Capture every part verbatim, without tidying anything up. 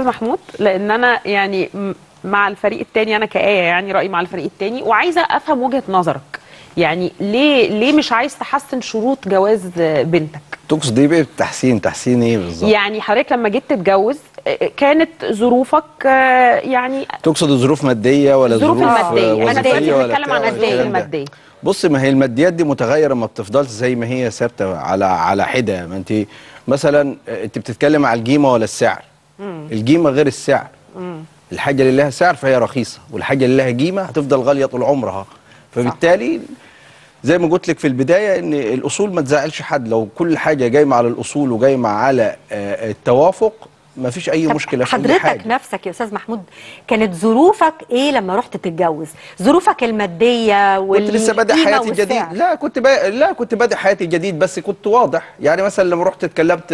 محمود، لان انا يعني مع الفريق الثاني، انا كآية يعني رأيي مع الفريق الثاني، وعايزه افهم وجهة نظرك. يعني ليه ليه مش عايز تحسن شروط جواز بنتك؟ تقصد ايه بتحسين؟ تحسين ايه بالظبط؟ يعني حضرتك لما جيت تتجوز كانت ظروفك يعني تقصد ظروف ماديه ولا ظروف ظروف الماديه؟ احنا دلوقتي بنتكلم عن الظروف الماديه. بص، ما هي الماديات دي متغيره، ما بتفضلش زي ما هي ثابته على على حده. ما انت مثلا انت بتتكلم على القيمه ولا السعر؟ مم. القيمه غير السعر. مم. الحاجه اللي لها سعر فهي رخيصه، والحاجه اللي لها قيمه هتفضل غاليه طول عمرها. فبالتالي صح. زي ما قلت لك في البدايه ان الاصول ما تزعلش حد. لو كل حاجه جايمه على الاصول وجايمه على التوافق ما فيش اي مشكله في اي حاجه. حضرتك نفسك يا استاذ محمود كانت ظروفك ايه لما رحت تتجوز؟ ظروفك الماديه والقيمه كنت لسه بادئ حياتي الجديد. لا كنت با... لا كنت بادئ حياتي الجديد، بس كنت واضح. يعني مثلا لما رحت اتكلمت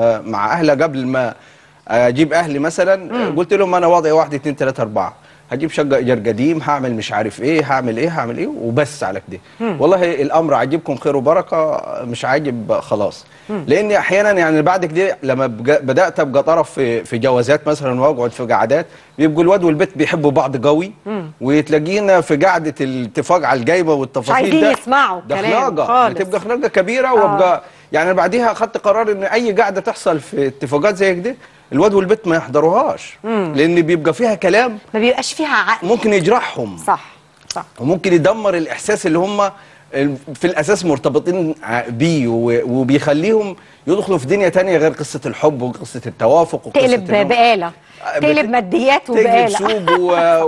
مع اهلي قبل ما اجيب اهلي مثلا، مم. قلت لهم انا وضعي واحد اتنين تلاته اربعه، هجيب شقه ايجار قديم، هعمل مش عارف ايه، هعمل ايه هعمل ايه وبس على كده. والله الامر عاجبكم خير وبركه، مش عاجب خلاص. مم. لان احيانا يعني بعد كده لما بدات ابقى طرف في في جوازات مثلا واقعد في قعدات، بيبقوا الواد والبت بيحبوا بعض قوي، وتلاقينا في قعده الاتفاق على الجايبه والتفاصيل مش عايزين يسمعوا كلام خالص، بتبقى خناقه كبيره. آه. وابقى يعني بعديها اخذت قرار ان اي قعده تحصل في اتفاقات زي كده الواد والبت ما يحضروهاش، مم. لان بيبقى فيها كلام ما بيبقاش فيها عقل، ممكن يجرحهم. صح صح، وممكن يدمر الاحساس اللي هم في الاساس مرتبطين بيه، وبيخليهم يدخلوا في دنيا تانية غير قصه الحب وقصه التوافق وقصه تقلب بقاله، تقلب ماديات وبقاله، تقلب سوق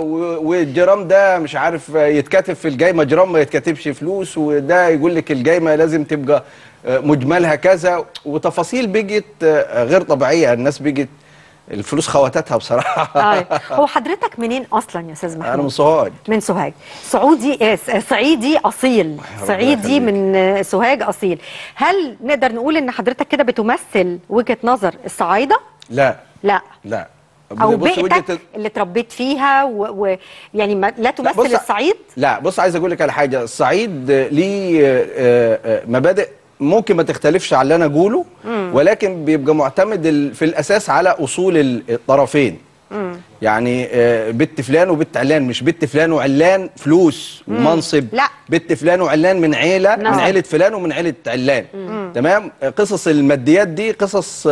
والجرام ده مش عارف يتكتب في الجايمه جرام، ما يتكتبش فلوس، وده يقول لك الجايمه لازم تبقى مجملها كذا، وتفاصيل بيجت غير طبيعيه. الناس بيجت الفلوس خواتاتها بصراحه. آه. هو حضرتك منين اصلا يا استاذ محمود؟ انا من سوهاج. من سوهاج، سعودي صعيدي اصيل، صعيدي من سوهاج اصيل. هل نقدر نقول ان حضرتك كده بتمثل وجهه نظر الصعايده؟ لا لا لا، او بيئتك اللي اتربيت فيها ويعني و... لا تمثل لا الصعيد؟ لا بص، عايز اقول لك على حاجه. الصعيد ليه مبادئ ممكن ما تختلفش على اللي انا اقوله، ولكن بيبقى معتمد في الاساس على اصول الطرفين. مم. يعني بنت فلان وبنت علان، مش بنت فلان وعلان فلوس ومنصب. لا، بنت فلان وعلان من عيله، نعم. من عيله فلان ومن عيله علان. مم. تمام. قصص الماديات دي قصص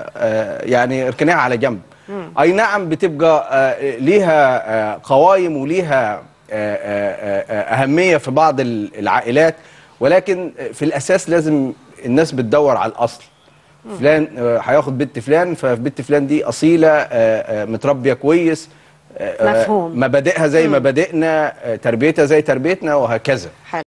يعني اركنيها على جنب. مم. اي نعم بتبقى ليها قوايم وليها اهميه في بعض العائلات، ولكن في الاساس لازم الناس بتدور على الاصل. فلان هياخد بنت فلان، فبنت فلان دي اصيله متربيه كويس، مفهوم، مبادئها زي مبادئنا، تربيتها زي تربيتنا، وهكذا.